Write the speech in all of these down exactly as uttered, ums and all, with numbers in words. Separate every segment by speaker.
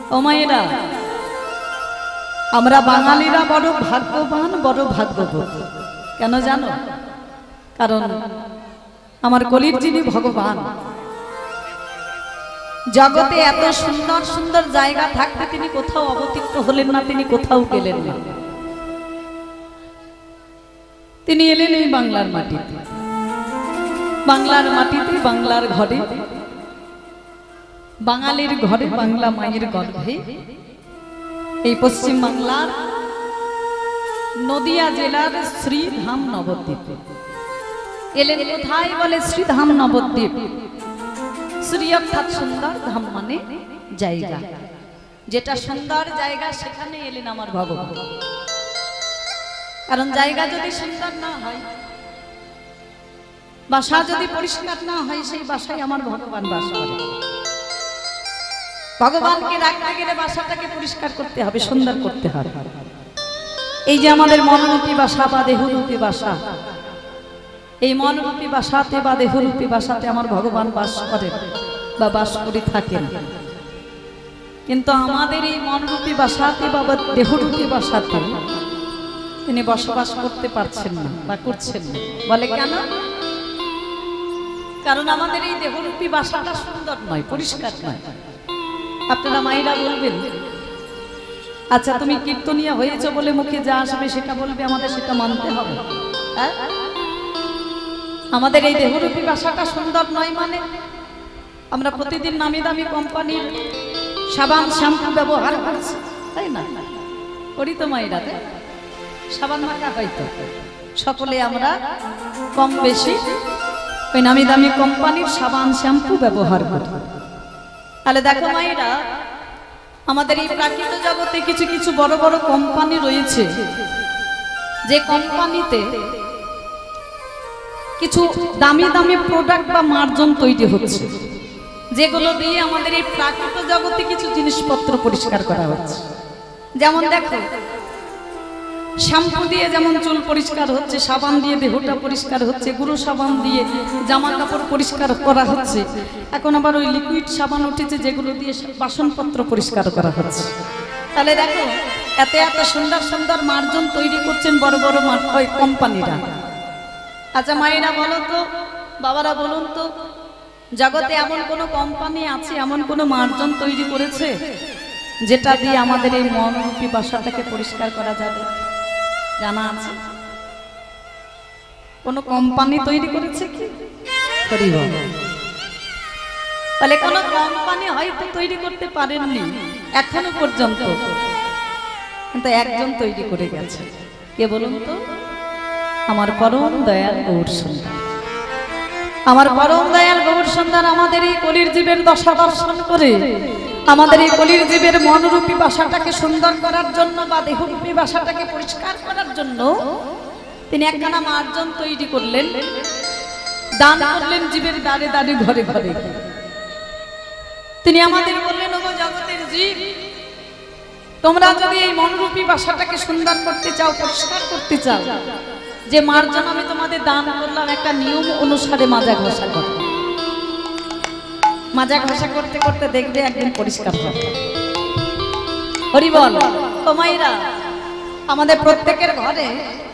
Speaker 1: ও মায়েরা, আমরা বাঙালিরা বড় ভাগ্যবান, বড় ভাগ্যবতী। কেন জানো? কারণ আমার কলির যিনি ভগবান, জগতে এত সুন্দর সুন্দর জায়গা থাকতে তিনি কোথাও অবতীর্ণ হলেন না, তিনি কোথাও গেলেন না। তিনি এলেন এই বাংলার মাটিতে, বাংলার মাটিতে, বাংলার ঘরে, বাঙালির ঘরে, বাংলা মায়ের গর্ভে, এই পশ্চিম বাংলার নদিয়া জেলার শ্রীধাম নবদ্বীপে এলেন। কোথায় বলে? শ্রীধাম নবদ্বীপ। শ্রী অর্থাৎ সুন্দর, ধাম মানে জায়গা, যেটা সুন্দর জায়গা সেখানে এলেন আমার ভগবান। কারণ জায়গা যদি সুন্দর না হয়, বাসা যদি পরিষ্কার না হয়, সেই বাসায় আমার ভগবান বাস করে। ভগবানকে রাখতে গেলে বাসাটাকে পরিষ্কার করতে হবে, সুন্দর করতে হবে। এই যে আমাদের মনরূপী বাসা বা দেহরূপী বাসা, এই মনরূপী বাসাতে বা দেহরূপী বাসাতে আমার ভগবান বাস করেন বা বাস করে থাকেন। কিন্তু আমাদের এই মনরূপী বাসাতে বা দেহরূপী বাসাতে তিনি বসবাস করতে পারছেন না বা করছেন না। বলে কেন? কারণ আমাদের এই দেহরূপী বাসাটা সুন্দর নয়, পরিষ্কার নয়। আপনারা মায়েরা বলবেন, আচ্ছা তুমি কীর্তনিয়া হয়েছে বলে মুখে যা আসবে সেটা বলবে, আমাদের সেটা মানতে হবে। হ্যাঁ, আমাদের এই দেহরূপী বাসাটা সুন্দর নয় মানে আমরা প্রতিদিন নামি দামি কোম্পানির সাবান শ্যাম্পু ব্যবহার করছি, তাই না? করি তো মায়েরা, সাবান মাখা হয়তো সকলে আমরা কম বেশি ওই নামি দামি কোম্পানির সাবান শ্যাম্পু ব্যবহার করি। তাহলে দেখো মায়েরা, আমাদের এই প্রাকৃত জগতে কিছু কিছু বড় বড় কোম্পানি রয়েছে, যে কোম্পানিতে কিছু দামি দামি প্রোডাক্ট বা মার্জন তৈরি হচ্ছে, যেগুলো দিয়ে আমাদের এই প্রাকৃত জগতে কিছু জিনিসপত্র পরিষ্কার করা হচ্ছে। যেমন দেখো, শ্যাম্পু দিয়ে যেমন চুল পরিষ্কার হচ্ছে, সাবান দিয়ে দেহটা পরিষ্কার হচ্ছে, গুঁড়ো সাবান দিয়ে জামা কাপড় পরিষ্কার করা হচ্ছে, এখন আবার ওই লিকুইড সাবান উঠেছে যেগুলো দিয়ে বাসনপত্র পরিষ্কার করা হচ্ছে। তাহলে দেখো, এত এত সুন্দর সুন্দর মার্জন তৈরি করছেন বড় বড় কোম্পানিরা। আচ্ছা মায়েরা বলো তো, বাবারা বলুন তো, জগতে এমন কোনো কোম্পানি আছে, এমন কোনো মার্জন তৈরি করেছে যেটা দিয়ে আমাদের এই মনরূপী বাসাটাকে পরিষ্কার করা যাবে? জানা আছে? কোন কোম্পানি তৈরি করেছে কি? তাহলে কোন কোম্পানি হয়তো তৈরি করতে পারেননি এখনো পর্যন্ত, কিন্তু একজন তৈরি করে গেছে। কে বলুন তো? আমার পরম দয়াল গৌর সুন্দর। আমার পরম দয়াল গৌর সুন্দর আমাদের এই কলির জীবের দশা দর্শন করে, আমাদের এই কলির জীবের মনরূপী বাসাটাকে সুন্দর করার জন্য বা দেহরূপী বাসাটাকে পরিষ্কার করার জন্য তিনি একখানা মার্জন তৈরি করলেন, দান করলেন জীবের দ্বারে দ্বারে, ঘরে ঘরে। তিনি আমাদের বললেন, ওগো জগতের জীব, তোমরা যদি এই মনরূপী বাসাটাকে সুন্দর করতে চাও, পরিষ্কার করতে চাও, যে মার্জন আমি তোমাদের দান করলাম, একটা নিয়ম অনুসারে মাজা ঘষা করো। মাজা ঘষা করতে করতে দেখবে একদিন পরিষ্কার হবে। হরি বল। ও মায়েরা, আমাদের প্রত্যেকের ঘরে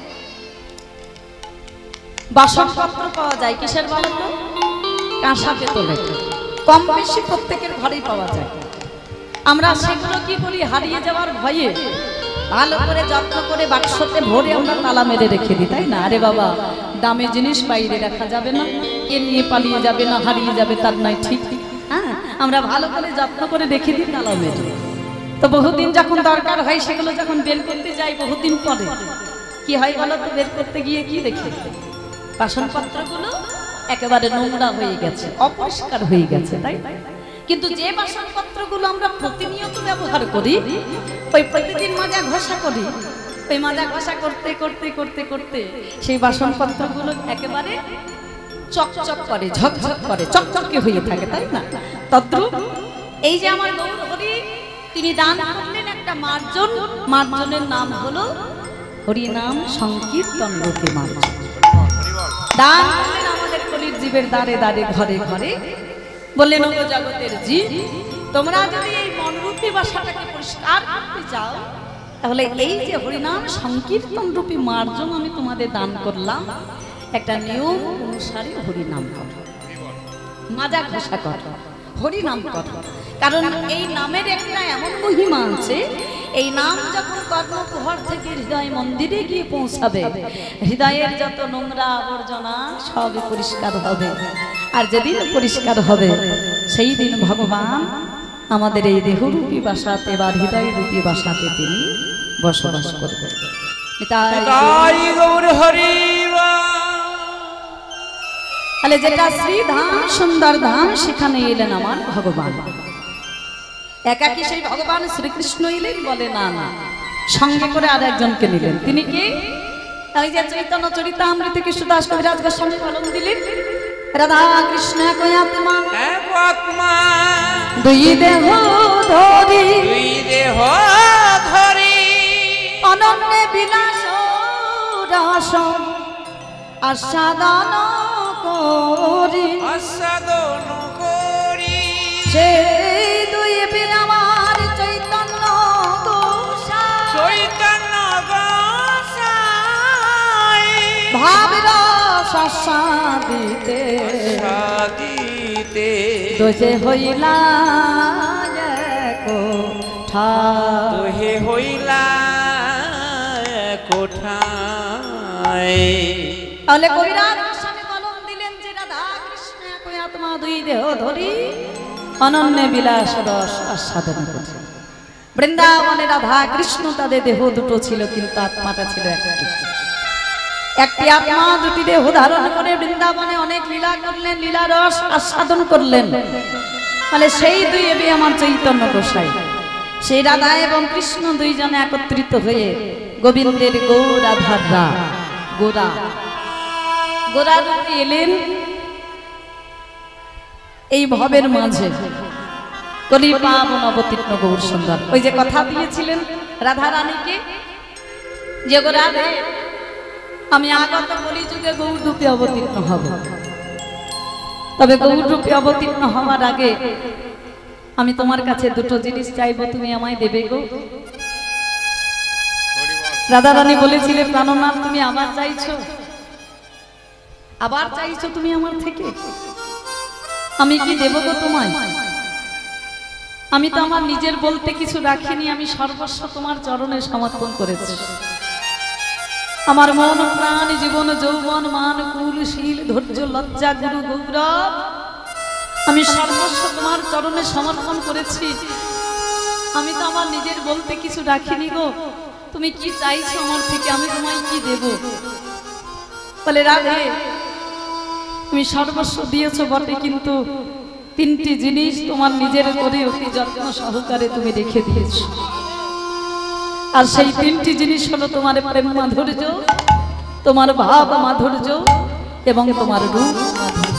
Speaker 1: বাসনপত্র পাওয়া যায়, কিসের বলো তো? কাঁসা পেতলের, কম বেশি প্রত্যেকের ঘরেই পাওয়া যায়। আমরা সেগুলো কি করি? হারিয়ে যাওয়ার ভয়ে ভালো করে যত্ন করে বাক্সতে ভরে আমরা তালা মেরে রেখে দিই, তাই না? আরে বাবা, দামি জিনিস বাইরে রাখা যাবে না, কে নিয়ে পালিয়ে যাবে না, হারিয়ে যাবে তার নয়, ঠিক? হ্যাঁ, আমরা ভালো করে যত্ন করে রেখে দিই তালা মেরে। তো বহুদিন যখন দরকার হয়, সেগুলো যখন বের করতে যাই বহুদিন পরে, কি হয় বলো তো? বের করতে গিয়ে কি দেখি? বাসনপত্রগুলো একেবারে নোংরা হয়ে গেছে, অপরিষ্কার হয়ে গেছে, তাই? কিন্তু যে বাসনপত্রগুলো আমরা প্রতিনিয়ত ব্যবহার করি, ওই প্রতিদিন মাজা ঘষা করি, ওই মাজা ঘষা করতে করতে করতে করতে সেই বাসনপত্রগুলো একেবারে চকচক করে, ঝকঝক করে, চকচকে হয়ে থাকে, তাই না? তদ্রূপ এই যে আমার গৌর হরি, তিনি দান করলেন একটা মার্জন, মার্জনের নাম হলো হরি নাম সংকীর্তন রূপে মার্জন। দান করলেন আমাদের কলির জীবের দ্বারে দ্বারে, ঘরে ঘরে। বললেন, ওগো জগতের জীব, তোমরা যদি এই মনরূপী রূপী বাসাটাকে পরিষ্কার করতে চাও, তাহলে এই যে হরিনাম সংকীর্তন রূপী মার্জন আমি তোমাদের দান করলাম, একটা নিয়ম অনুসারে হরিনাম করো, মাজা ঘষা করো, হরিনাম করো। কারণ এই নামের একটা এমন মহিমা আছে, এই নাম যখন কর্ণকুহর থেকে হৃদয় মন্দিরে গিয়ে পৌঁছাবে, হৃদয়ের যত নোংরা আবর্জনা সব পরিষ্কার হবে। আর যেদিন পরিষ্কার হবে সেই দিন ভগবান আমাদের এই দেহরূপী বাসাতে বা হৃদয় রূপী বাসাতে তিনি বসবাস করবেন। তাহলে যেটা শ্রীধাম সুন্দর ধাম, সেখানে এলেন আমার ভগবান। একাকি সেই ভগবান শ্রীকৃষ্ণ এলেন বলে না, না, সঙ্গে করে আর একজনকে নিলেন। তিনি কি? ওই যে চৈতন্য চরিতামৃতে কৃষ্ণদাস কবিরাজ গোস্বামী বলন দিলেন, রাধা কৃষ্ণ কই আত্মা এক আত্মা, দুই দেহ ধরি, দুই দেহ ধরি, অনন্য বিলাস রস আস্বাদন করি, আস্বাদন করি, সেই দুই আমার চৈতন্য গোসাই, চৈতন্য গোসাই ভাবের সাদিতে সাদিতে দোষে হইলা কোঠা, দোহে হইলা কোঠায়। তাহলে কবিরাজ গোস্বামী বলন দিলেন যে রাধা কৃষ্ণ একই আত্মা, দুই দেহ ধরি, অনন্য বিলাস রস আস্বাদন করছে। বৃন্দাবনে রাধা কৃষ্ণ তাদের দেহ দুটো ছিল, কিন্তু আত্মাটা ছিল একটি। একটি আত্মা দুটি দেহ ধারণ করে বৃন্দাবনে অনেক লীলা করলেন, লীলা রস আস্বাদন করলেন। তাহলে সেই দুই এবে আমার চৈতন্য গোসাই, সেই রাধা এবং কৃষ্ণ দুইজনে একত্রিত হয়ে গোবিন্দের গৌরাধাররা গোরা গোরা রূপে এলেন এই ভবের মাঝে। কলি পাবন অবতীর্ণ গৌর সুন্দর, ওই যে কথা দিয়েছিলেন রাধা রানীকে যে গো রাধে, আমি আগত কলি যুগে গৌর রূপে অবতীর্ণ হব, তবে গৌর রূপে অবতীর্ণ হওয়ার আগে আমি তোমার কাছে দুটো জিনিস চাইবো, তুমি আমায় দেবে গো। রাধা রানী বলেছিলেন, প্রাণনাথ তুমি আবার চাইছো, আবার চাইছো তুমি আমার থেকে, আমি কি দেব গো তোমায়? আমি তো আমার নিজের বলতে কিছু রাখিনি, আমি সর্বস্ব তোমার চরণে সমর্পণ করেছি। আমার মন প্রাণ জীবন যৌবন মান কুল শীল ধৈর্য লজ্জা গুরু গৌরব আমি সর্বস্ব তোমার চরণে সমর্পণ করেছি। আমি তো আমার নিজের বলতে কিছু রাখিনি গো, তুমি কি চাইছো আমার থেকে, আমি তোমায় কি দেব? বলে রাধে, তুমি সর্বস্ব দিয়েছো বটে, কিন্তু তিনটি জিনিস তোমার নিজের করে অতি যত্ন সহকারে তুমি রেখে দিয়েছো। আর সেই তিনটি জিনিস হলো তোমার প্রেম মাধুর্য, তোমার ভাব মাধুর্য এবং তোমার রূপ মাধুর্য।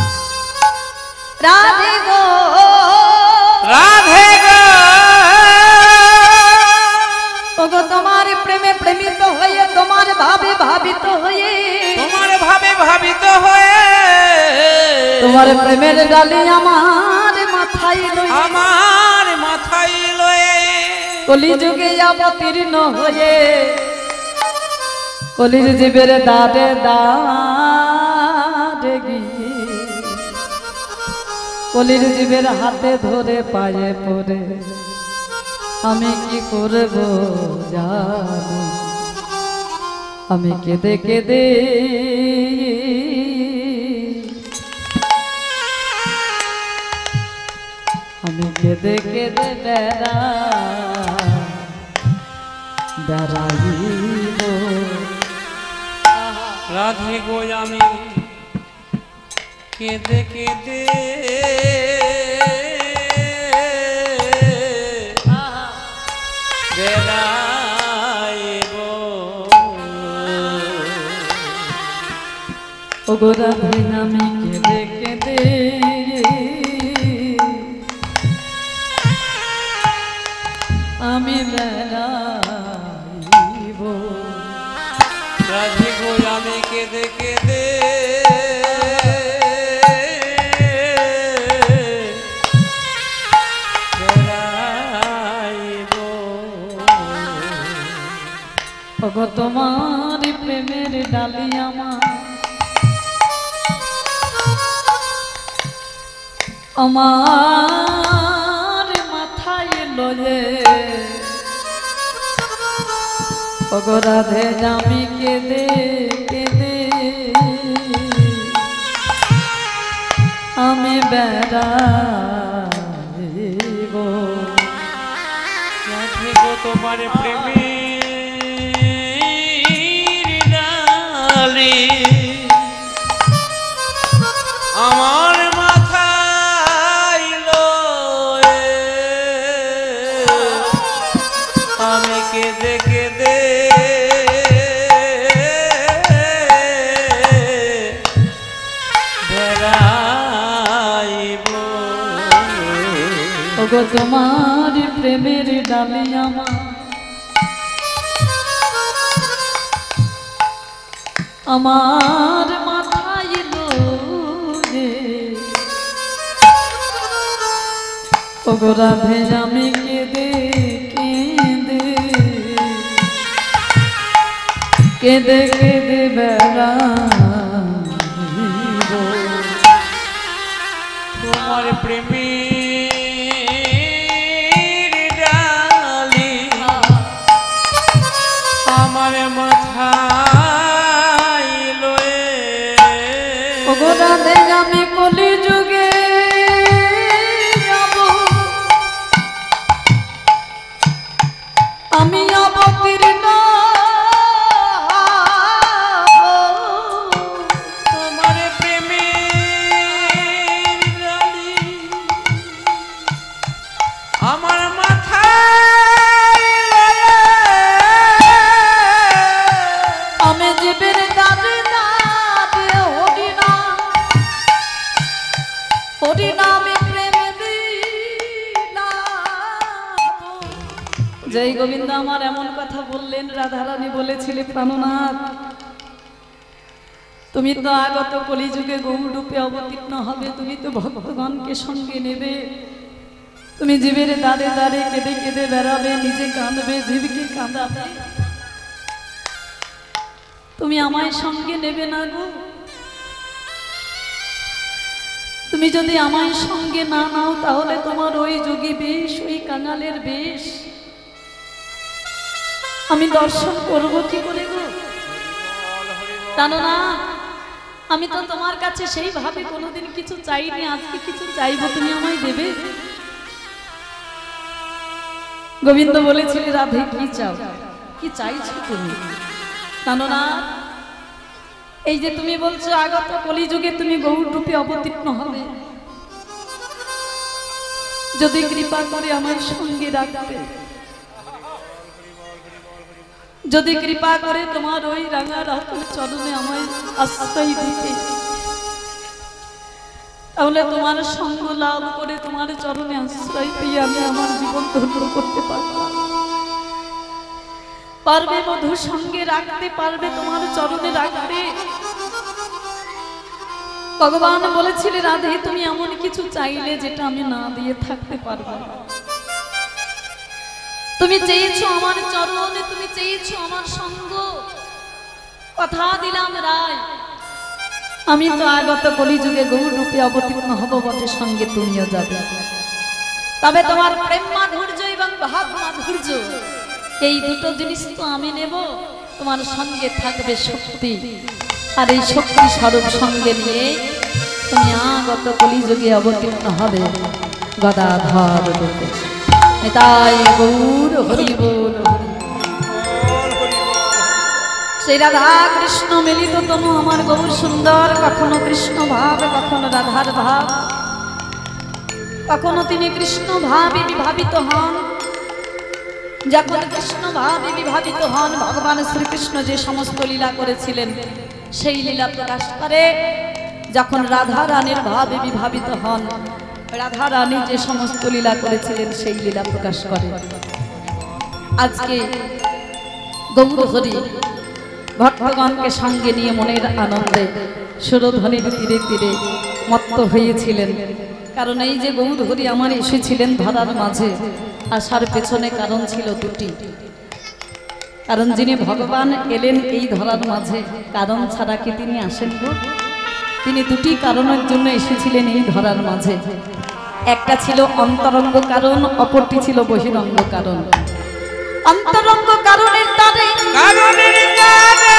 Speaker 1: রাধে গো রাধে গো, ওগো তোমার প্রেমে প্রেমিত হয়ে, তোমার ভাবে ভাবিত হয়ে, তোমার ভাবে ভাবিত হয়ে, তোমার প্রেমের ডালি আমার মাথায় লয়ে, আমার মাথায় লয়ে, কলি যুগে অবতীর্ণ হয়ে, কলির জীবের দাঁড়ে দাঁড়ে গিয়ে, কলির জীবের হাতে ধরে পায়ে পড়ে আমি কি করব জানো, আমি কেঁদে কেঁদে আমি কেঁদে কেঁদে বেড়া বেড়াইব।
Speaker 2: রাধে গো আমি কেঁদে কেঁদে বেড়াইব।
Speaker 1: ও গো রাধে আমি কেঁদে কেঁদে আমি বেড়াইব।
Speaker 2: রাধে গো আমি কেঁদে কেঁদে বেড়াইব।
Speaker 1: ওগো তোমার প্রেমের ডালি আমার আমার মাথায় লয়ে ওগো রাধে আমি কেঁদে কেঁদে আমি বেড়াইব
Speaker 2: রাধে গো তোমার প্রেমের ডালি আমার মাথায় লয়ে আমি কেঁদে কেঁদে বেড়াইব
Speaker 1: ওগো তোমার প্রেমের ডালি আমার আমার মাথায় লয়ে ওগো রাধে আমি কেঁদে কেঁদে কেঁদে কেঁদে বেড়াইব
Speaker 2: তোমার প্রেমের ডালি আমার মাথায় লয়ে
Speaker 1: ওগো রাধে আমি কলি যুগে যাব আমি অবতীর্ণ
Speaker 2: তোমার প্রেমের ডালি আমার মাথায় লয়ে
Speaker 1: আমি জীবের দাদে দাদে হরিনা হরিনামে প্রেম দিনা জয় গোবিন্দ আমার এমন কথা বললেন রাধারানী বলেছিলে প্রাণনাথ তুমি তো আগত কলিযুগে গৌরূপে অবতীর্ণ হবে তুমি তো ভক্তগণকে সঙ্গে নেবে তুমি জীবের দাঁড়ে দাঁড়ে কেঁদে কেঁদে বেড়াবে নিজে কাঁদবে জীবকে কাঁদাবে তুমি আমায় সঙ্গে নেবে না গো তুমি যদি আমায় সঙ্গে না নাও তাহলে তোমার ওই যোগী বেশ ওই কাঙালের বেশ আমি দর্শন করব কি করে গো জানো না আমি তো তোমার কাছে সেইভাবে কোনোদিন কিছু চাইনি আজকে কিছু চাইবো তুমি আমায় দেবে গোবিন্দ বলেছিলে রাধে কি চাও কি চাইছো তুমি জানো না এই যে তুমি বলছো আগত কলিযুগে তুমি গৌর রূপে অবতীর্ণ হবে যদি কৃপা করে আমার সঙ্গে রাখবে যদি কৃপা করে তোমার ওই রাঙা রাতুল চরণে আমায় আশ্রয় দিতে তাহলে তোমার সঙ্গ লাভ করে তোমার চরণে আশ্রয় পেয়ে আমি আমার জীবন ধন্য করতে পারবো পারবে মধু সঙ্গে রাখতে পারবে তোমার চরণে রাখতে ভগবান বলেছিলেন রাধে তুমি এমন কিছু চাইলে যেটা আমি না দিয়ে থাকতে পারবো না তুমি চেয়েছো আমার চরণে তুমি চেয়েছো আমার সঙ্গ কথা দিলাম রায় আমি তো আগত কলিযুগে গৌর রূপে অবতীর্ণ হব বটে সঙ্গে তুমিও যাবে তবে তোমার প্রেম মাধুর্য এবং ভাব মাধুর্য এই দুটো জিনিস তো আমি নেব তোমার সঙ্গে থাকবে শক্তি আর এই শক্তি স্বরূপ সঙ্গে নিয়ে তুমি আগত কলিযুগে অবতীর্ণ হবে গদাধর রূপে তাই গৌর হরি বল সেই রাধা কৃষ্ণ মিলিত তনু আমার গৌর সুন্দর কখনো কৃষ্ণ ভাব কখনো রাধার ভাব কখনো তিনি কৃষ্ণ ভাবে বিভাবিত হন যখন কৃষ্ণ ভাবে বিভাবিত হন ভগবান শ্রীকৃষ্ণ যে সমস্ত লীলা করেছিলেন সেই লীলা প্রকাশ করে যখন রাধা রানীর ভাবে বিভাবিত হন রাধা রানী যে সমস্ত লীলা করেছিলেন সেই লীলা প্রকাশ করে আজকে গৌর হরি ভক্তগণকে সঙ্গে নিয়ে মনের আনন্দে সুরধ্বনির তীরে তীরে মত্ত হয়েছিলেন কারণ এই যে গৌর হরি আমার এসেছিলেন ধরার মাঝে আসার পেছনে কারণ ছিল দুটি কারণ যিনি ভগবান এলেন এই ধরার মাঝে কারণ ছাড়া কি তিনি আসেন গো? তিনি দুটি কারণের জন্য এসেছিলেন এই ধরার মাঝে। একটা ছিল অন্তরঙ্গ কারণ, অপরটি ছিল বহিরঙ্গ কারণ। অন্তরঙ্গ কারণের দ্বারে
Speaker 2: কারণের দ্বারে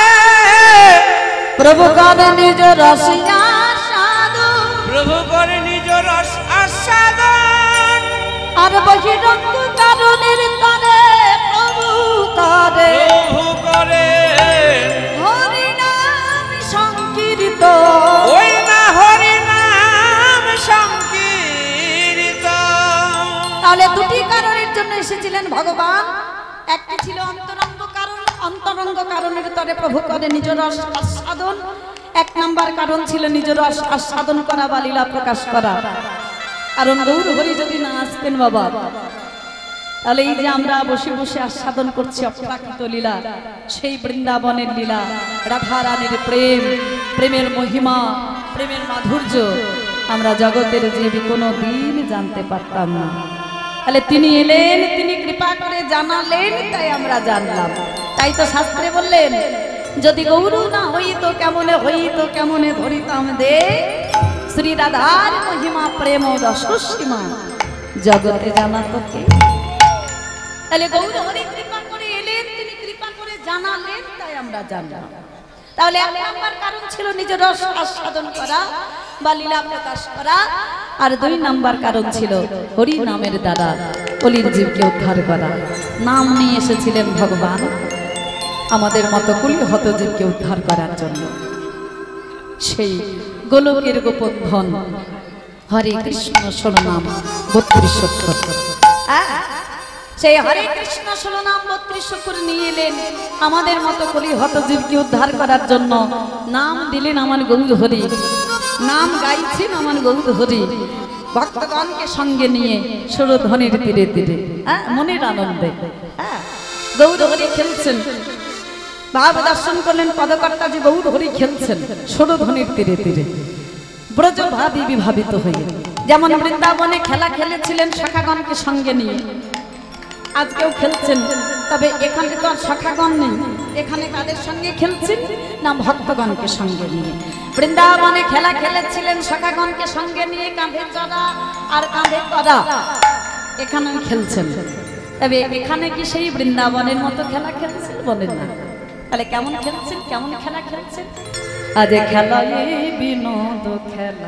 Speaker 1: প্রভু করে নিজ রসিয়া সাধন,
Speaker 2: প্রভু করে নিজ রস আস্বাদন।
Speaker 1: আর বহিরঙ্গ কারণের দ্বারে প্রভু করে
Speaker 2: প্রভু করে
Speaker 1: হরি নাম সংকীর্ত।
Speaker 2: ওই না হরি নাম সংকীর্ত।
Speaker 1: তাহলে দুটি কারণের জন্য এসেছিলেন ভগবান। একটি ছিল অন্তরঙ্গ কারণ, অন্তরঙ্গ কারণের তরে প্রভু করে নিজ রস আস্বাদন। এক নাম্বার কারণ ছিল নিজ রস আস্বাদন করা বা লীলা প্রকাশ করা। কারণ গৌর হরি যদি না আসতেন বাবা, তাহলে এই যে আমরা বসে বসে আস্বাদন করছি অপ্রাকৃত লীলা, সেই বৃন্দাবনের লীলা, রাধা রানীর প্রেম, প্রেমের মহিমা, প্রেমের মাধুর্য আমরা জগতের জীব কোনো দিন জানতে পারতাম না। তাহলে তিনি এলেন, তিনি কৃপা করে জানালেন, তাই আমরা জানলাম। তাই তো শাস্ত্রে বললেন, যদি গৌর না হইতো কেমনে হইতো কেমনে ধরিতাম দে শ্রী রাধার মহিমা প্রেম দশসীমা জগতে জানা তোকে। তাহলে গৌর হরি কৃপা করে এলেন, তিনি কৃপা করে জানালেন, তাই আমরা জানলাম। তাহলে এক নাম্বার কারণ ছিল নিজ রস আস্বাদন করা বা লীলা প্রকাশ করা, আর দুই নাম্বার কারণ ছিল হরি নামের দ্বারা কলির জীবকে উদ্ধার করা। নাম নিয়ে এসেছিলেন ভগবান আমাদের মতো কুলি হত জীবকে উদ্ধার করার জন্য। সেই গোলকের গোপন ধন হরে কৃষ্ণ শরণাম বত্রিশ অক্ষর, সেই হরে কৃষ্ণ শরণাম বত্রিশ অক্ষর নিয়ে এলেন আমাদের মতো কলি হত জীবকে উদ্ধার করার জন্য। নাম দিলেন আমার গৌর হরি, নাম গাইছেন আমার গৌর হরি, ভক্তগণকে সঙ্গে নিয়ে সুরধ্বনির তীরে তীরে মনের আনন্দে গৌর হরি খেলছেন। ভাব দর্শন করলেন পদকর্তা যে গৌর হরি খেলছেন সুরধ্বনির তীরে তীরে, ব্রজ ভাবি বিভাবিত হয়ে। যেমন বৃন্দাবনে খেলা খেলেছিলেন শাখাগণকে সঙ্গে নিয়ে, আজকেও খেলছেন, তবে এখানে তো আর শাখাগণ নেই। এখানে কাদের সঙ্গে খেলছেন না ভক্তগণকে সঙ্গে নিয়ে। বৃন্দাবনে খেলা খেলেছিলেন শাখাগণকে সঙ্গে নিয়ে, কাঁধে চড়া আর কাঁধে করা, এখানে খেলছেন। তবে এখানে কি সেই বৃন্দাবনের মতো খেলা খেলছেন? বলেন না। তাহলে কেমন খেলছেন, কেমন খেলা খেলছেন? আজ খেলা বিনোদ খেলা,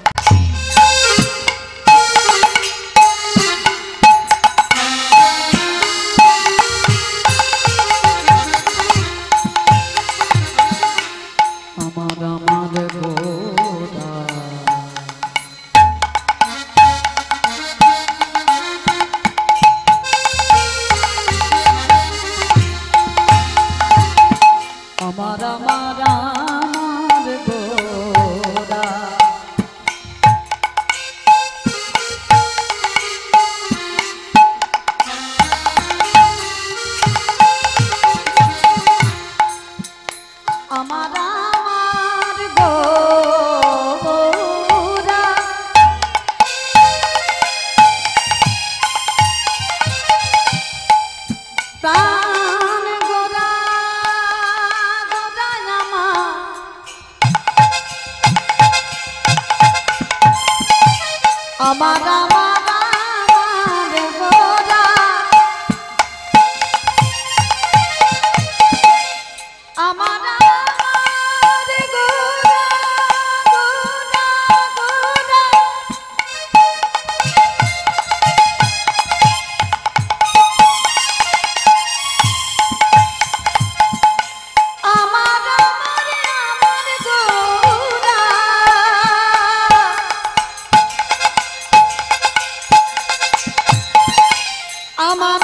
Speaker 1: আমার আমার গোরা আমার আমার আমার গোরা, আমার আমার গোরা, প্রাণ গোরা গোরা আমার, আমার আমার আমার গোরা, আমার আমার গোরা গোরা গোরা, আমার আমার আমার গোরা, আমার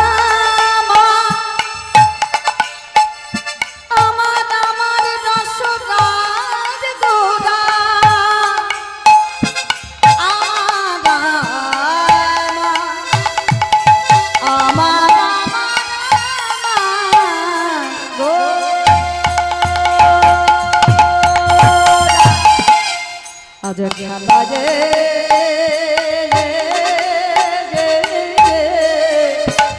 Speaker 1: আমার আমার রসরাজ গোরা, আমার আমার গোরা, আজ খেলা যে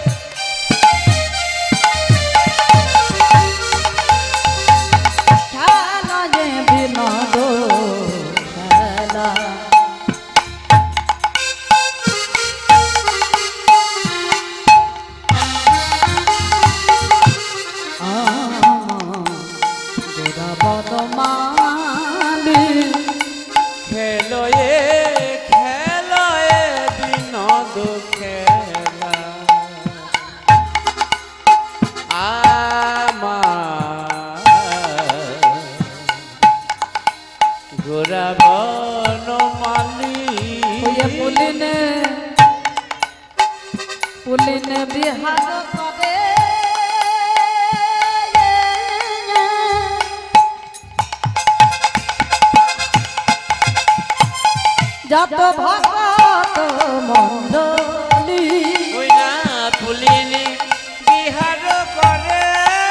Speaker 1: পুলিন বিহার করে যত ভক্ত মণ্ডলী
Speaker 2: ওই না পুলিনি বিহার করে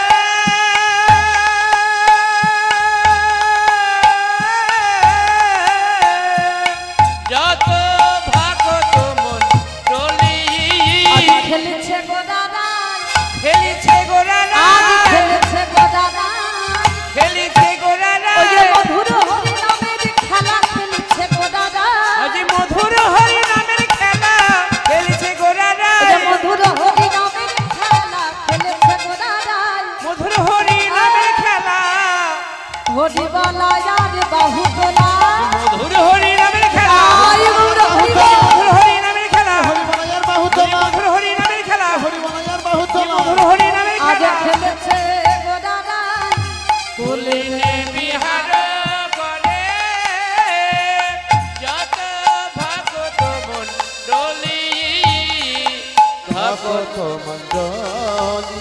Speaker 2: যত ভক্ত মণ্ডলী
Speaker 1: খেলেছে গোদারায়
Speaker 2: খেলিছে গোরারা
Speaker 1: খেলেছে গোদারায়
Speaker 2: খেলিছে গোরারা
Speaker 1: ওই যে মধুর হরি নামের খেলা খেলেছে গোদারায়
Speaker 2: আজি মধুর হরি নামের খেলা খেলিছে গোরারা
Speaker 1: ওই যে মধুর হরি নামের খেলা খেলেছে গোদারায়
Speaker 2: মধুর হরি নামের খেলা
Speaker 1: হরি বলা আর বাহু তোলা
Speaker 2: মধুর হরি নামের খেলা
Speaker 1: আয় গৌর হরি
Speaker 2: মধুর হরি নামের খেলা
Speaker 3: হরি বলায়ার বাহুতলা
Speaker 2: মধুর হরি নামের খেলা
Speaker 3: হরি বলায়ার বাহুতলা
Speaker 2: মধুর হরি নামের
Speaker 1: আজ
Speaker 2: খেলা
Speaker 1: খেলেছে গোদারায়
Speaker 2: পুলিনে বিহার করে যত ভক্ত মণ্ডলী
Speaker 3: ভক্ত মণ্ডলী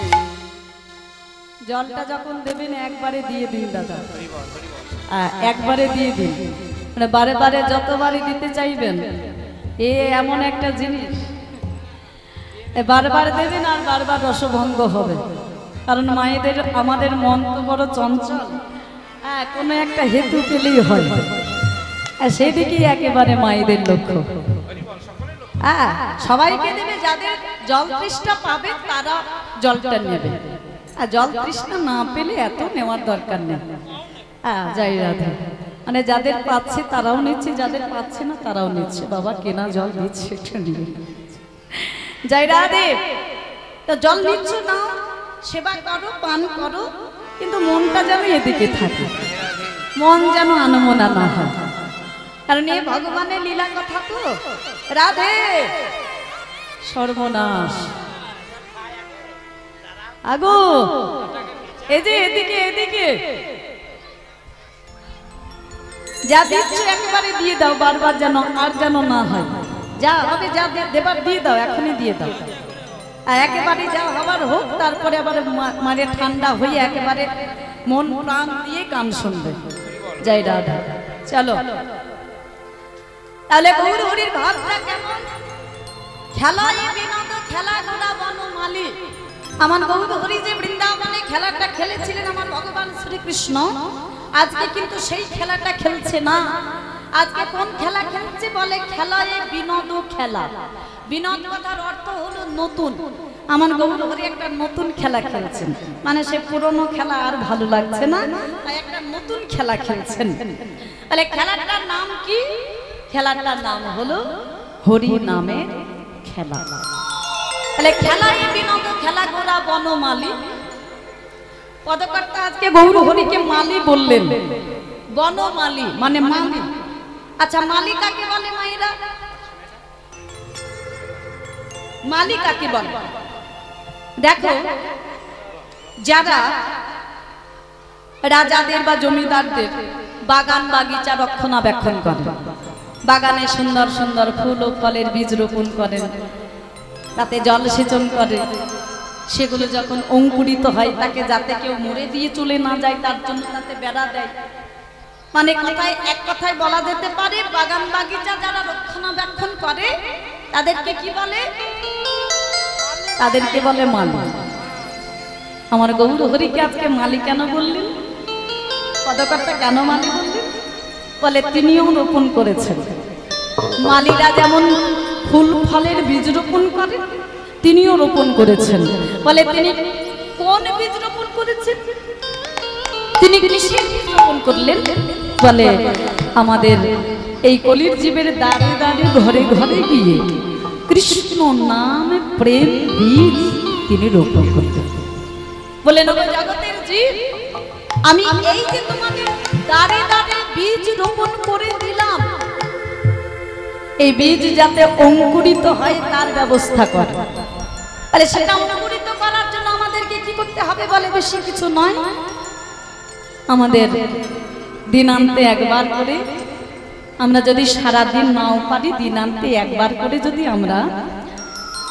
Speaker 1: জলটা যখন দেবেন একবারে দিয়ে দিন দাদা আহ, একবারে দিয়ে দিন মানে বারে বারে যতবারই দিতে চাইবেন এ এমন একটা জিনিস এ বারবার দেবেন আর বারবার রসভঙ্গ হবে কারণ মায়েদের আমাদের মন তো বড় চঞ্চল হ্যাঁ কোনো একটা হেতু পেলেই হয় আর সেদিকেই একেবারে মায়েদের লক্ষ্য হ্যাঁ সবাইকে দেবে যাদের জল তৃষ্ণা পাবে তারা জলটা নেবে আর জল তৃষ্ণা না পেলে এত নেওয়ার দরকার নেই হ্যাঁ যাই রাধা মানে যাদের পাচ্ছে তারাও নিচ্ছে যাদের পাচ্ছে না তারাও নিচ্ছে বাবা কেনা জল দিচ্ছে একটু নিয়ে যাই রাধে তো জল নিচ্ছ না সেবা করো পান করো কিন্তু মনটা যেন এদিকে থাকে মন যেন আনমনা না হয় কারণ এ ভগবানের লীলা কথা তো রাধে সর্বনাশ আগো এই যে এদিকে এদিকে যা দিচ্ছ একবারে দিয়ে দাও বারবার যেন আর যেন না হয় যা হবে যা দেবার দিয়ে দাও এখনই দিয়ে দাও আর একেবারে যা হবার হোক তারপরে আবার মানে ঠান্ডা হয়ে একেবারে মন প্রাণ দিয়ে গান শুনবে যাই রাধা চলো তাহলে গৌর হরির ভাবটা কেমন খেলায় বিনোদ খেলা গোড়া বনমালী আমার গৌর হরি যে বৃন্দাবনে খেলাটা খেলেছিলেন আমার ভগবান শ্রীকৃষ্ণ আজকে কিন্তু সেই খেলাটা খেলছে না আজকে কোন খেলা খেলছে বলে খেলায় বিনোদ খেলা বিনোদ কথার অর্থ হলো নতুন আমার গৌর হরি একটা নতুন খেলা খেলছেন মানে সে পুরনো খেলা আর ভালো লাগছে না তাই একটা নতুন খেলা খেলছেন তাহলে খেলাটার নাম কি খেলাটার নাম হলো হরি নামের খেলা তাহলে খেলায় বিনোদ খেলা গোড়া বনমালী পদকর্তা আজকে গৌর হরিকে মালি বললেন বনমালী মানে মালি আচ্ছা মালি কাকে বলে মায়েরা মালি কাকে বলে দেখো যারা রাজাদের বা জমিদারদের বাগান বাগিচা রক্ষণাবেক্ষণ করে বাগানে সুন্দর সুন্দর ফুল ও ফলের বীজ রোপণ করেন তাতে জল সেচন করে সেগুলো যখন অঙ্কুরিত হয় তাকে যাতে কেউ মরে দিয়ে চলে না যায় তার জন্য তাতে বেড়া দেয় মানে কথায় এক কথায় বলা যেতে পারে বাগান বাগিচা যারা রক্ষণাবেক্ষণ করে তাদেরকে কি বলে তাদেরকে বলে মালি আমার গৌর হরিকে আজকে মালি কেন বললেন পদকর্তা কেন মালি বললেন বলে তিনিও রোপণ করেছেন মালিরা যেমন ফুল ফলের বীজ রোপণ করে তিনিও রোপণ করেছেন বলে তিনি কোন বীজ রোপণ করেছেন তিনি কৃষির বীজ রোপণ করলেন বলে আমাদের এই কলির জীবের দাঁড়ে দাঁড়ে ঘরে ঘরে গিয়ে কৃষ্ণ নামে প্রেম বীজ তিনি রোপণ করলেন বলেন ও জগতের জীব আমি এই যে তোমাদের দাঁড়ে দাঁড়ে বীজ রোপণ করে দিলাম এই বীজ যাতে অঙ্কুরিত হয় তার ব্যবস্থা করে তাহলে সেটা অঙ্কুরিত করার জন্য আমাদেরকে কি করতে হবে বলে বেশি কিছু নয় আমাদের দিনান্তে একবার করে আমরা যদি সারা দিন নাও পারি দিনান্তে একবার করে যদি আমরা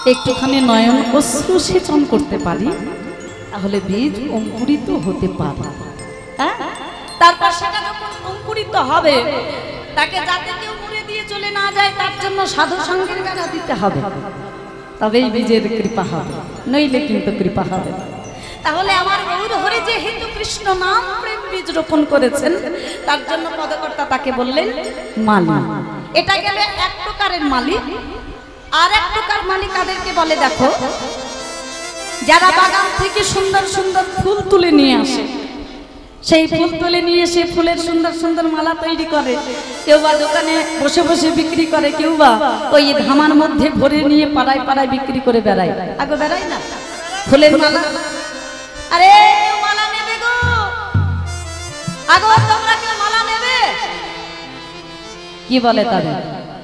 Speaker 1: একটুখানি নয়ন অশ্রু সেচন করতে পারি, তাহলে বীজ অঙ্কুরিত হতে পারে। হ্যাঁ, তারপর সেটা যখন অঙ্কুরিত হবে, তাকে যাতে কেউ মুড়ে দিয়ে চলে না যায়, তার জন্য সাধু সঙ্গের বেড়া দিতে হবে, তবেই বীজের কৃপা হবে, নইলে কিন্তু কৃপা হবে না। তাহলে আমার গৌর হরি যেহেতু কৃষ্ণ নাম প্রেম বীজ রোপণ করেছেন, তার জন্য পদকর্তা তাকে বললেন মালি। এটা গেলে এক প্রকারের মালিক। আর এক প্রকার মালিক কাদেরকে বলে দেখো, যারা বাগান থেকে সুন্দর সুন্দর ফুল তুলে নিয়ে আসে, সেই ফুল তুলে নিয়ে এসে ফুলের সুন্দর সুন্দর মালা তৈরি করে, কেউ বা দোকানে বসে বসে বিক্রি করে, কেউ বা ওই ধামার মধ্যে ভরে নিয়ে পাড়ায় পাড়ায় বিক্রি করে বেড়ায়। আগে বেড়ায় না ফুলের মালা? আরে কেউ মালা নেবে গো, আগো তোমরা কেউ মালা নেবে? কি বলে তাদের?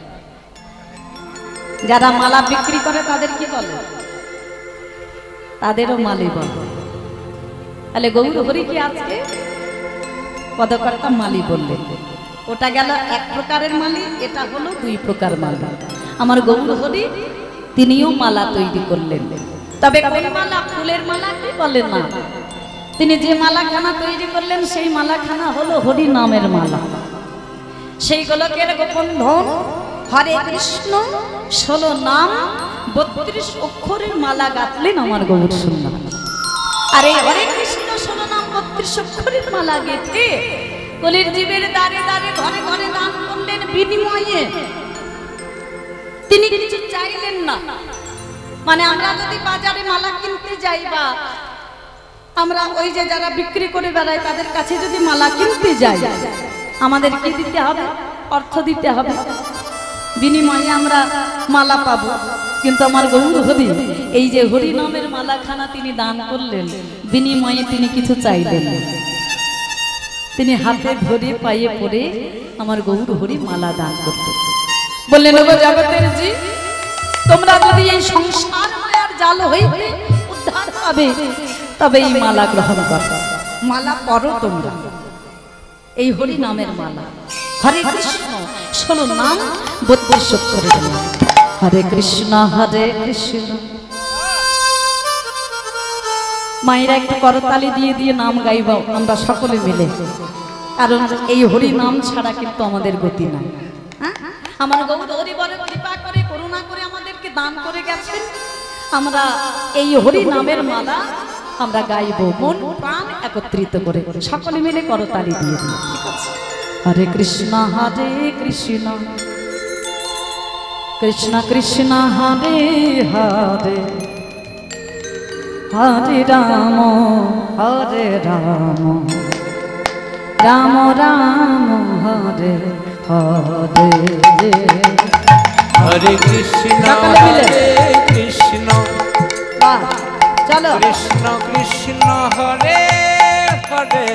Speaker 1: যারা মালা বিক্রি করে তাদের কি বলে? তাদেরও মালি বলে। তাহলে গৌর হরি কি আজকে পদকর্তা মালি বললেন। ওটা গেল এক প্রকারের মালি, এটা হলো দুই প্রকার মালা। আমার গৌর হরি তিনিও মালা তৈরি করলেন। তবে কোন মালা? ফুলের মালা কি বলে না। তিনি যে মালাখানা তৈরি করলেন সেই মালাখানা হলো হরি নামের মালা। সেই গোলকের গোপন ধন হরে কৃষ্ণ ষোলো নাম বত্রিশ অক্ষরের মালা গাঁথলেন আমার গৌর সুন্দর। আর এই হরে কৃষ্ণ ষোলো নাম বত্রিশ অক্ষরের মালা গেঁথে কলির জীবের দ্বারে দ্বারে ঘরে ঘরে দান করলেন বিনিময়ে। তিনি কিছু চাইলেন না। মানে আমরা যদি বাজারে মালা কিনতে যাই, বা আমরা ওই যে যারা বিক্রি করে বেড়ায় তাদের কাছে যদি মালা কিনতে যাই, আমাদের কি দিতে হবে? অর্থ দিতে হবে, বিনিময়ে আমরা মালা পাবো। কিন্তু আমার গৌর হরি এই যে হরি নামের মালাখানা তিনি দান করলেন, বিনিময়ে তিনি কিছু চাইলেন না। তিনি হাতে ধরে পায়ে পড়ে আমার গৌর হরি মালা দান করতে বললেন, ওগো জগতের জি, তোমরা যদি এই সংসার মায়ার জাল হইতে উদ্ধার পাবে, তবে এই মালা গ্রহণ করো। মালা পরো তোমরা, এই হরি নামের মালা। হরে কৃষ্ণ ষোলো নাম বত্রিশ অক্ষরের মালা। হরে কৃষ্ণ হরে কৃষ্ণ। মায়েরা একটু করতালি দিয়ে দিয়ে নাম গাইব আমরা সকলে মিলে, কারণ এই হরি নাম ছাড়া কিন্তু আমাদের গতি নাই। আমার গৌর হরি বড় কৃপা করে করুণা করে আমাদেরকে দান করে গেছেন। আমরা এই হরি নামের মালা আমরা গাইব মন প্রাণ একত্রিত করে, সকলে মিলে করতালি দিয়ে দিই। ঠিক আছে? হরে কৃষ্ণ হরে কৃষ্ণ কৃষ্ণ কৃষ্ণ হরে হরে হরে রাম হরে রাম রাম রাম হরে হরে।
Speaker 2: হরে কৃষ্ণ হরে কৃষ্ণ
Speaker 1: চলো
Speaker 2: কৃষ্ণ কৃষ্ণ হরে হরে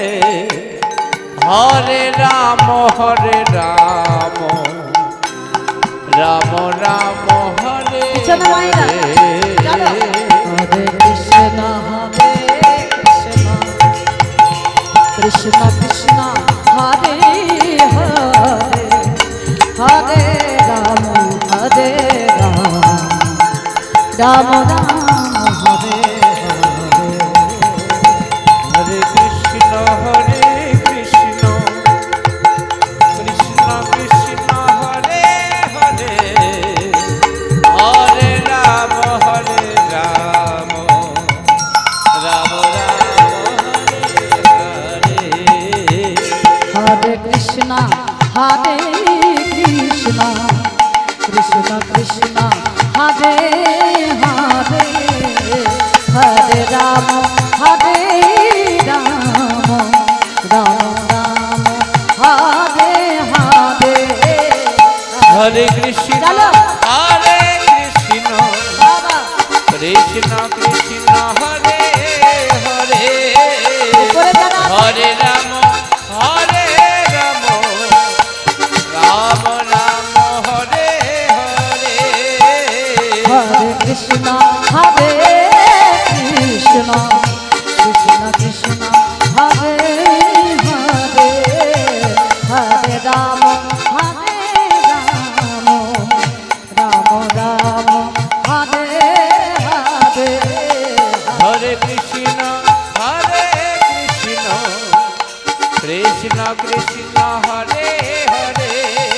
Speaker 2: হরে রাম হরে রাম রাম রাম হরে
Speaker 1: চলো মায়েরা, চলো। হরে কৃষ্ণ হরে কৃষ্ণ কৃষ্ণ কৃষ্ণ হরে হরে হরে রাম হরে রাম রাম রাম হরে হরে।
Speaker 2: হরে কৃষ্ণ হরে কৃষ্ণ কৃষ্ণ কৃষ্ণ হরে হরে হরে রাম হরে রাম রাম রাম হরে হরে।
Speaker 1: হরে কৃষ্ণ হরে কৃষ্ণ কৃষ্ণ কৃষ্ণ হরে হরে হরে রাম হরে রাম রাম রাম হরে হরে।
Speaker 2: হরে কৃষ্ণ
Speaker 1: চলো।
Speaker 2: হরে কৃষ্ণ
Speaker 1: বাবা
Speaker 2: কৃষ্ণ কৃষ্ণ হরে হরে
Speaker 1: উপরে দাঁড়া।
Speaker 2: হরে রাম হরে রাম রাম রাম হরে হরে।
Speaker 1: হরে কৃষ্ণ হরে কৃষ্ণ কৃষ্ণ কৃষ্ণ হরে হরে হরে রাম হরে রাম রাম রাম হরে
Speaker 2: কৃষ্ণ হরে হরে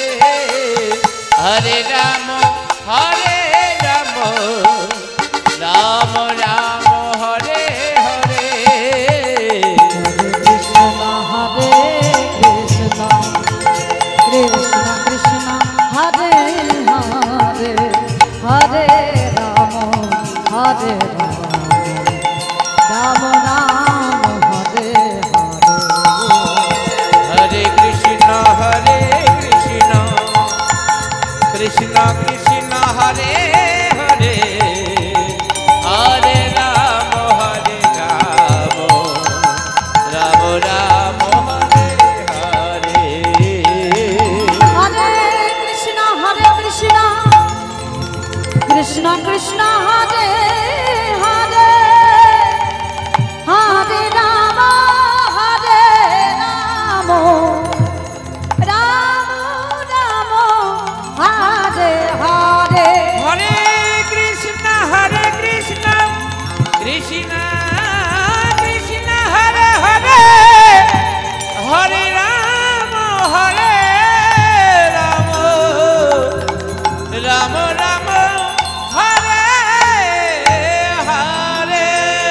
Speaker 2: হরে রাম হরে রাম রাম রাম হরে হরে
Speaker 1: কৃষ্ণ হরে কৃষ্ণ কৃষ্ণ কৃষ্ণ হরে হরে হরে রাম হরে রাম রাম রাম হরে হরে
Speaker 2: হরে কৃষ্ণ হরে কৃষ্ণ কৃষ্ণ কৃষ্ণ হরে হরে হরে রাম হরে রাম রাম রাম হরে হরে
Speaker 1: হরে কৃষ্ণ হরে কৃষ্ণ কৃষ্ণ কৃষ্ণ হরে হরে হরে রাম হরে রাম রাম রাম হরে হরে
Speaker 2: হরে কৃষ্ণ হরে কৃষ্ণ কৃষ্ণ কৃষ্ণ হরে হরে হরে রাম হরে রাম রাম রাম হরে হরে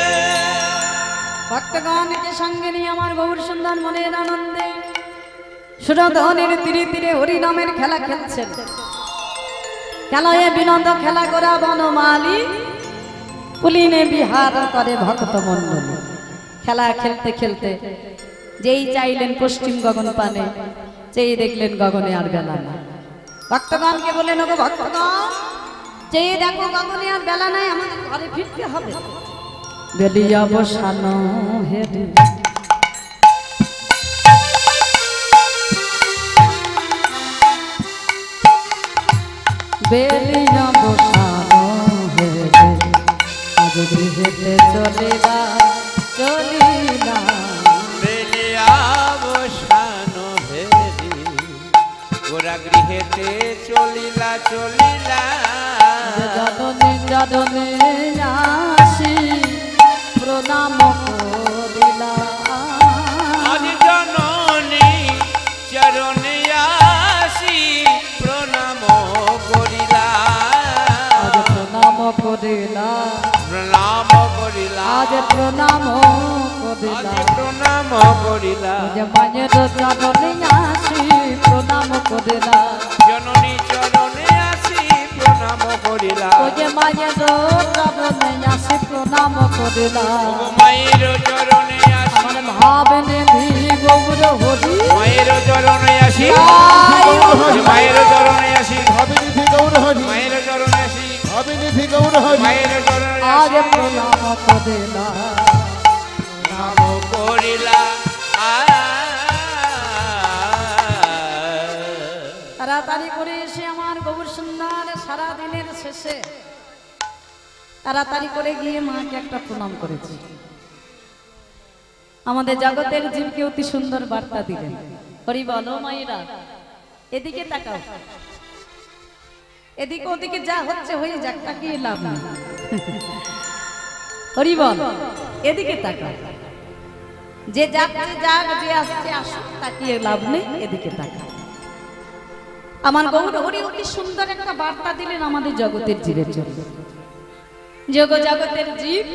Speaker 1: ভক্তগণকে সঙ্গে নিয়ে আমার গৌর সুন্দর মনের আনন্দে সুরধনের তীরে তীরে হরিনামের খেলা খেলছেন। খেলায় বিনোদ খেলা করা বনমালী পুলিনে বিহার করে ভক্ত মন্ডলী। খেলা খেলতে খেলতে যেই চাইলেন পশ্চিম গগন পানে, যেই দেখলেন গগনে আর বেলা না। ভক্তগণকে বললেন, ওগো ভক্তগণ, যেই দেখো গগনে আর বেলা নাই, আমাদের ঘরে ফিরতে হবে। বেলিয়া বসানো হেরে বেলিয়া বসানো হেরে আজ গৃহেতে চলিলা চলিলা
Speaker 2: বেলিয়া বসানো হেরি গোরা গৃহেতে চলিলা চলিলা
Speaker 1: জননী জননী আসি প্রণাম করিলা
Speaker 2: আজ জননী চরণে আসি প্রণাম করিলা
Speaker 1: আজ প্রণাম করিলা
Speaker 2: প্রণাম করিলা
Speaker 1: আজ প্রণাম
Speaker 2: আজ
Speaker 1: করিলা
Speaker 2: প্রণাম করিলা
Speaker 1: যে মায়ের চরণে আসি প্রণাম করিলা
Speaker 2: জননী চরণে আসি প্রণাম করিলা
Speaker 1: ও যে মায়ের চরণে আসি প্রণাম করিলা
Speaker 2: ওগো মায়ের চরণে আসি
Speaker 1: আমার ভাবে নিধি গৌর হরি
Speaker 2: মায়ের চরণে আসি
Speaker 1: জয়
Speaker 2: মায়ের চরণে আসি
Speaker 3: ভাবিনিধি গৌর হরি
Speaker 2: মায়ের চরণে আসি
Speaker 3: ভাবিনিধি গৌর হরি
Speaker 2: মায়ের চরণে
Speaker 1: আজ
Speaker 2: আসি
Speaker 1: প্রণাম করিলা
Speaker 2: নাম করিলা
Speaker 1: তাড়াতাড়ি করে এসে আমার গৌর সুন্দর সারা দিনের শেষে তাড়াতাড়ি করে গিয়ে মাকে একটা প্রণাম করেছি। আমাদের জগতের জীবকে অতি সুন্দর বার্তা দিলেন। হরি বলো মায়েরা, এদিকে তাকাও, এদিকে ওদিকে যা হচ্ছে হয়ে যাক, তাকিয়ে লাভ নেই। হরি বল, এদিকে তাকাও, যে যাচ্ছে যাক, যে আসছে আসুক, তাকিয়ে লাভ নেই, এদিকে তাকাও। আমার গৌর হরি অতি সুন্দর একটা বার্তা দিলেন আমাদের জগতের জীবের জন্য। জগ জগতের জীব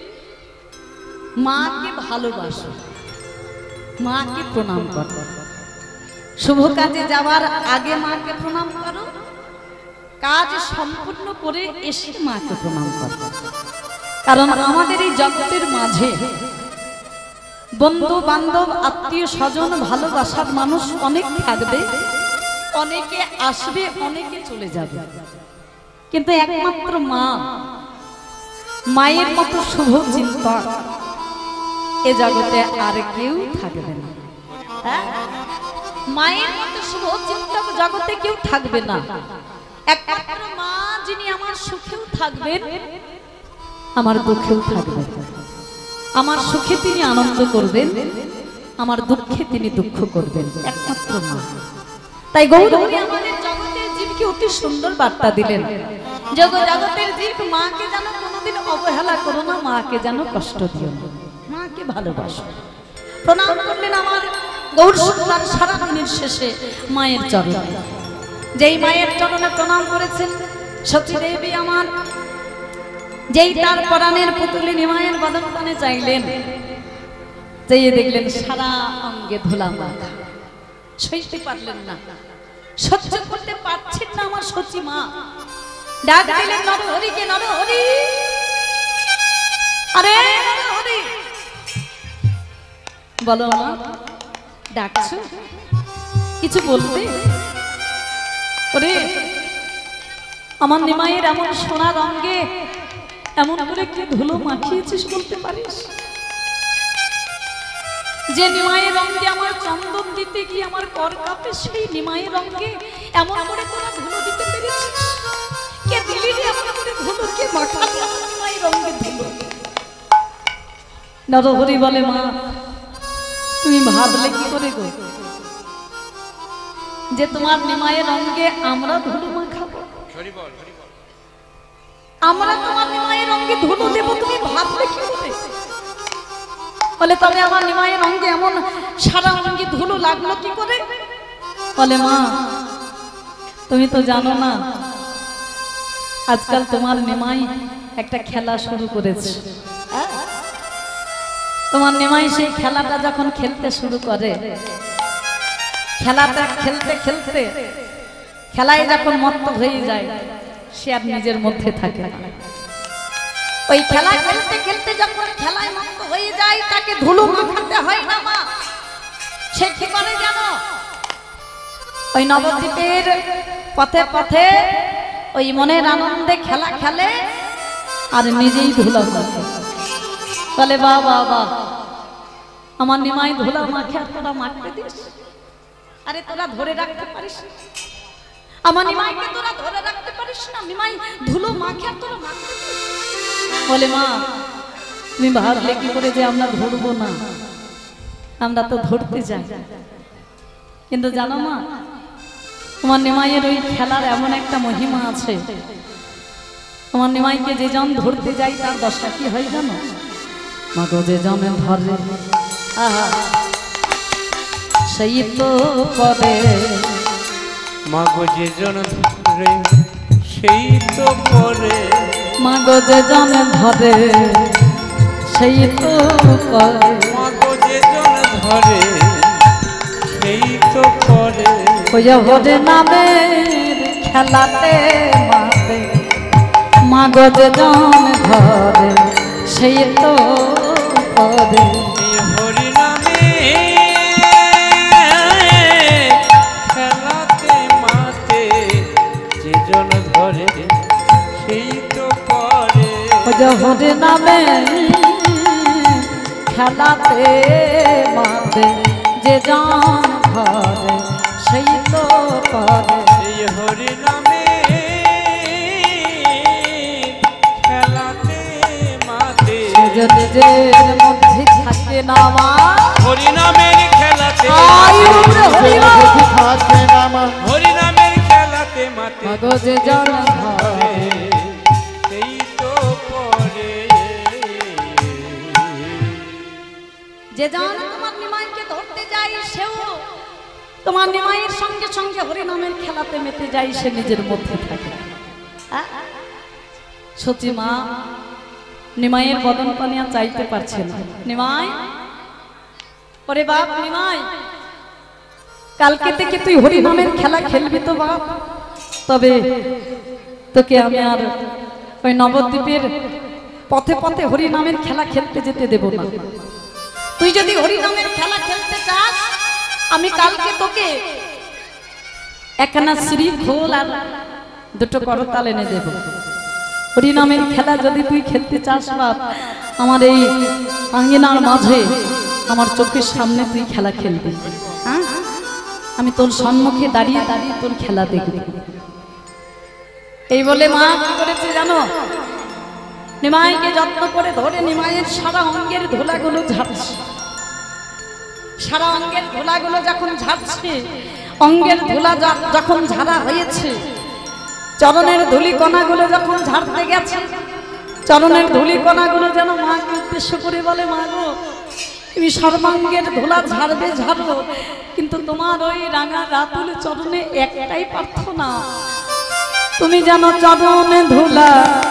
Speaker 1: মাকে ভালোবাসো, মাকে প্রণাম করো, শুভ কাজে যাওয়ার আগে মাকে প্রণাম করো, কাজ সম্পূর্ণ করে এসে মাকে প্রণাম করো। কারণ আমাদের এই জগতের মাঝে বন্ধু বান্ধব আত্মীয় স্বজন ভালোবাসার মানুষ অনেক থাকবে, অনেকে আসবে, অনেকে চলে যাবে, কিন্তু একমাত্র মা, মায়ের মতো শুভ চিন্তা এ জগতে আর কেউ থাকবে না। হ্যাঁ? মায়ের মতো শুভ চিন্তক জগতে কেউ থাকবে না। একমাত্র মা যিনি আমার সুখেও থাকবেন, আমার দুঃখেও থাকবেন। আমার সুখে তিনি আনন্দ করবেন, আমার দুঃখে তিনি দুঃখ করবেন, একমাত্র মা। তাই গৌরী আমাদের জগতের জীবকে অতি সুন্দর বার্তা দিলেন। জগ জগতের জীব মাকে যেন কোনোদিন অবহেলা করো না, মাকে যেন কষ্ট দিও না, মাকে ভালোবাসো। প্রণাম করলেন আমার গৌর সুন্দর সারা দিনের শেষে মায়ের চরণে, যেই মায়ের চরণে প্রণাম করেছেন সতী দেবী আমার, যেই তার পরাণের পুতুলি নিমায়ের বদন পানে চাইলেন, চেয়ে দেখলেন সারা অঙ্গে ধুলা মাখা। সইতে পারলেন না, সহ্য করতে পারছেন না আমার সতী মা। ডাক দিলেন নরহরিকে, নরহরি, আরে নরহরি, বলো মা, ডাকছো, কিছু বলবে? ওরে আমার নিমাইয়ের এমন সোনার অঙ্গে এমন করে কি ধুলো মাখিয়েছিস বলতে পারিস? যে নিমাইয়ের অঙ্গে আমার চন্দন দিতে কি আমার কর কাঁপে, সেই নিমাইয়ের অঙ্গে এমন করে তোরা ধুলো দিতে পেরেছিস? কে দিলি রে এমন করে ধুলো, কে মাখালি আমার নিমাইয়ের অঙ্গে ধুলো? নরহরি বলে, মা তুমি ভাবলে কি করে গো যে তোমার নিমাইয়ের অঙ্গে আমরা ধুলো মাখাবো? আমরা তোমার নিমাইয়ের অঙ্গে ধুলো দেবো, তুমি ভাবলে কি করে? বলে তবে আমার নিমাইয়ের অঙ্গে এমন সারা অঙ্গে ধুলো লাগলো কি করে? বলে মা তুমি তো জানো না, আজকাল তোমার নিমাই একটা খেলা শুরু করেছে। তোমার নিমাই সেই খেলাটা যখন খেলতে শুরু করে, খেলাটা খেলতে খেলতে খেলায় যখন মত্ত হয়ে যায়, সে আর নিজের মধ্যে থাকে না। ওই খেলা খেলতে খেলতে যখন খেলায় মত্ত হয়ে যায়, তাকে ধুলো মাখাতে হয় না মা। সে কি করে জানো? ওই নবদ্বীপের পথে পথে ওই মনের আনন্দে খেলা খেলে আর নিজেই ধুলো মাখে। বলে বা বা বা, আমার নিমাই ধুলা মাখে আর তোরা মাখতে দিস? আরে তোরা ধরে রাখতে পারিস? আমার নিমাইকে তোরা ধরে রাখতে পারিস না? নিমাই ধুলো মাখে আর তোরা মাখতে দিস? বলে মা তুমি ভাবলে কি করে যে আমরা ধরবো না? আমরা তো ধরতে যাই, কিন্তু জানো মা তোমার নিমাইয়ের ওই খেলার এমন একটা মহিমা আছে। তোমার নিমাইকে যে জন ধরতে যাই তার দশা কি হয় জানো? মাগো যে জনে ধরে আহা সেই তো পরে,
Speaker 2: মাগো যে জন ধরে সেই তো পরে,
Speaker 1: মাগো যে জনে ধরে সেই তো পরে,
Speaker 2: মাগো যে জন ধরে সেই তো পরে।
Speaker 1: ওই হরে নামের খেলাতে মাতে, মাগো যে জন ধরে সেই তো পরে।
Speaker 2: এই হরি নামে খেলাতে মাতে যে জন ধরে সেই তো পরে।
Speaker 1: ওই হরে নামে খেলাতে মাতে যে জন ধরে সেই তো পরে।
Speaker 2: এই হরি নামে খেলাতে মাতে
Speaker 1: যে নিজের মধ্যে থাকে না মা,
Speaker 2: হরি নামের খেলাতে
Speaker 1: আয়ু রে হরি নাম।
Speaker 3: থাকে না মা,
Speaker 2: হরি নামের খেলাতে মাতে
Speaker 1: মাগো যে জন ধরে
Speaker 2: সেই তো পরে।
Speaker 1: যে জন তোমার নিমাইকে ধরতে যায়, সেও তোমার নিমাইয়ের সঙ্গে সঙ্গে হরিনামের খেলাতে মেতে যায়, সে নিজের মধ্যে থাকে। সতী মা নিমাইয়ের বদন পানিয়া চাইতে পারছে না। নিমাই, ওরে বাপ নিমাই, কালকে থেকে তুই হরিনামের খেলা খেলবি তো বাপ, তবে তোকে আমি আর ওই নবদ্বীপের পথে পথে হরিনামের খেলা খেলতে যেতে দেব না। তুই যদি হরিনামের খেলা খেলতে চাস, আমি কালকে তোকে একখানা শ্রী খোল আর দুটো করতাল এনে দেব। হরিনামের খেলা যদি তুই খেলতে চাস বাপ, আমার এই আঙ্গিনার মাঝে আমার চোখের সামনে তুই খেলা খেলবি। হ্যাঁ, আমি তোর সম্মুখে দাঁড়িয়ে দাঁড়িয়ে তোর খেলা দেখবি। এই বলে মা কি করেছে জানো? নিমাইকে যত্ন করে ধরে নিমাইয়ের সারা অঙ্গের ধুলাগুলো ঝাড়ছে। সারা অঙ্গের ধুলাগুলো যখন ঝাড়ছে, অঙ্গের ধুলা যখন ঝাড়া হয়েছে, চরণের ধুলি কণাগুলো যখন ঝাড়তে গেছে, চরণের ধুলি কণাগুলো যেন মাকে উদ্দেশ্য করে বলে, মা গো তুমি সর্বাঙ্গের ধুলা ঝাড়বে ঝাড়ো, কিন্তু তোমার ওই রাঙা রাতুল চরণে একটাই প্রার্থনা, তুমি যেন চরণে ধুলা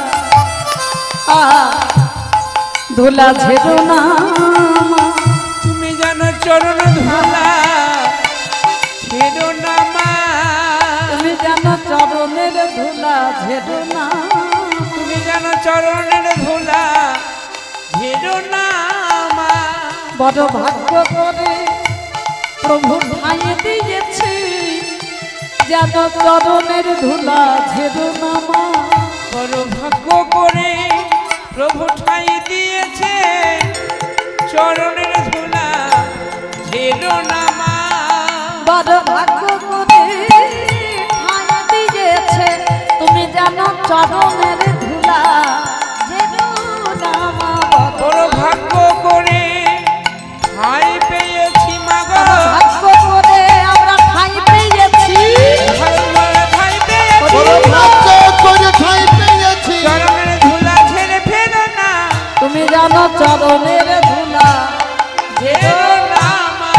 Speaker 1: ধুলা ঝেড়ো না,
Speaker 2: তুমি জানো চরণ ধুলা ছেড়ো না মা,
Speaker 1: তুমি যেন চরণের ধুলা ঝেড়ো না,
Speaker 2: তুমি জানো চরণের ধুলা ঝেড়ো না মা।
Speaker 1: বড় ভাগ্য করে প্রভু ঠাঁই দিয়েছে, যেন চরণের ধুলা ঝেড়ো না মা,
Speaker 2: বড় ভাগ্য করে প্রভু ঠাঁই দিয়েছে, চরণের ধুলা ঝেড়ো না মা।
Speaker 1: বড় ভাগ্য করে ঠাঁই দিয়েছে, তুমি যেন চরণের ধুলা ঝেড়ো না মা,
Speaker 2: বড় ভাগ্য করে ঠাঁই পেয়েছি মা গো,
Speaker 1: ভাগ্য করে আমরা ঠাঁই পেয়েছি,
Speaker 2: ঠাঁই পেয়েছি,
Speaker 3: বড় ভাগ্য করে ঠাঁই পেয়েছি,
Speaker 2: চরণের ধুলা ঝেড়ে ফেলো না,
Speaker 1: তুমি যেন চরণের ধুলা
Speaker 2: ঝেড়ো না মা।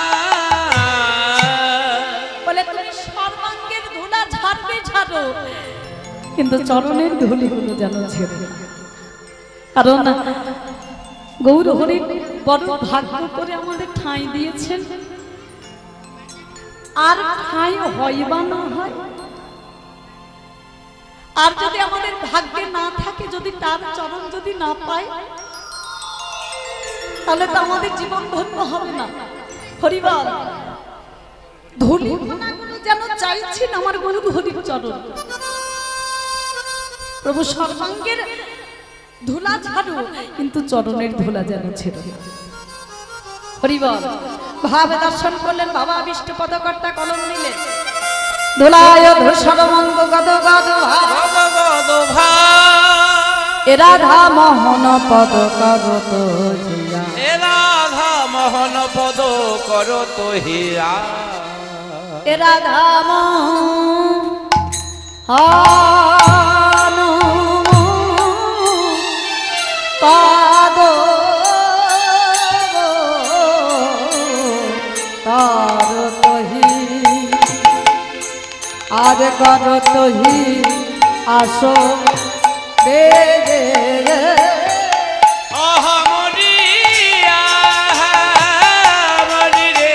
Speaker 1: বলে তুমি সর্বাঙ্গের ধুলা ঝাড়বে ঝাড়ো, কিন্তু চরণের ধুলিগুলো যেন ঝেড়ে না। কারণ গৌর হরি বড় ভাগ্য করে আমাদের ঠাঁই দিয়েছেন, আর ঠাঁই হয় বা না হয়, আর যদি আমাদের ভাগ্যে না থাকে, যদি তার চরণ যদি না পাই, তাহলে তো আমাদের জীবন ধন্য হবে না। হরিবল ধুলি গুলো যেন চাইছেন আমার গুরু হরির চরণ, প্রভু সর্বাঙ্গের ধুলা ঝাড়ু, কিন্তু চরণের ধুলা যেন ছেড়ো না। হরিবল ভাবে দর্শন করলেন, বাবা বিষ্ণু পদকর্তা কলম নিলেন, ধুলায় ধূসর মঙ্গ গদ গদ
Speaker 2: গদ গদ ভা,
Speaker 1: এ রাধা মোহন পদ করত জিয়া,
Speaker 2: এ রাধা মোহন পদ করত হীরা,
Speaker 1: এ রাধা মোহন পদ করত হি, আর করত হি আসো রে রে রে,
Speaker 2: আহা মরি আহা মরি রে,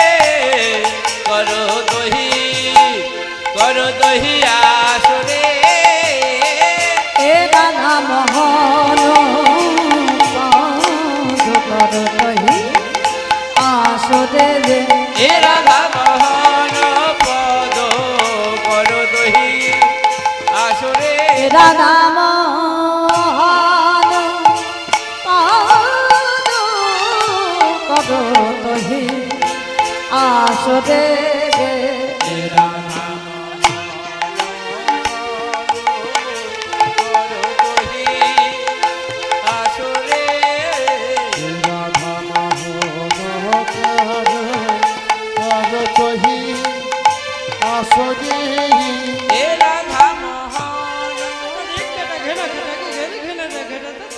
Speaker 2: করো দহি করো দহি আসরে,
Speaker 1: এ রাধা মোহন পদ করত হি আসো রে রে,
Speaker 2: এ রাধা মোহন পদ করো দহি আসরে,
Speaker 1: রাধা মোহন পদ করত হি আসো রে রে।